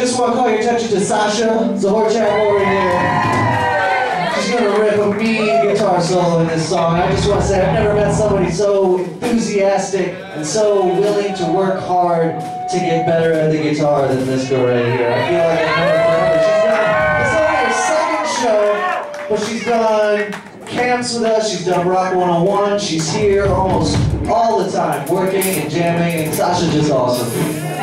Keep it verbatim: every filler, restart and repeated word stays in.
just want to call your attention to Sasha Zahorchak over here. She's going to rip a mean guitar solo in this song. I just want to say I've never met somebody so enthusiastic and so willing to work hard to get better at the guitar than this girl right here. I feel like I've known her forever. She's done, it's only her second show, but she's done camps with us, she's done Rock one oh one, she's here almost all the time, working and jamming, and Sasha's just awesome.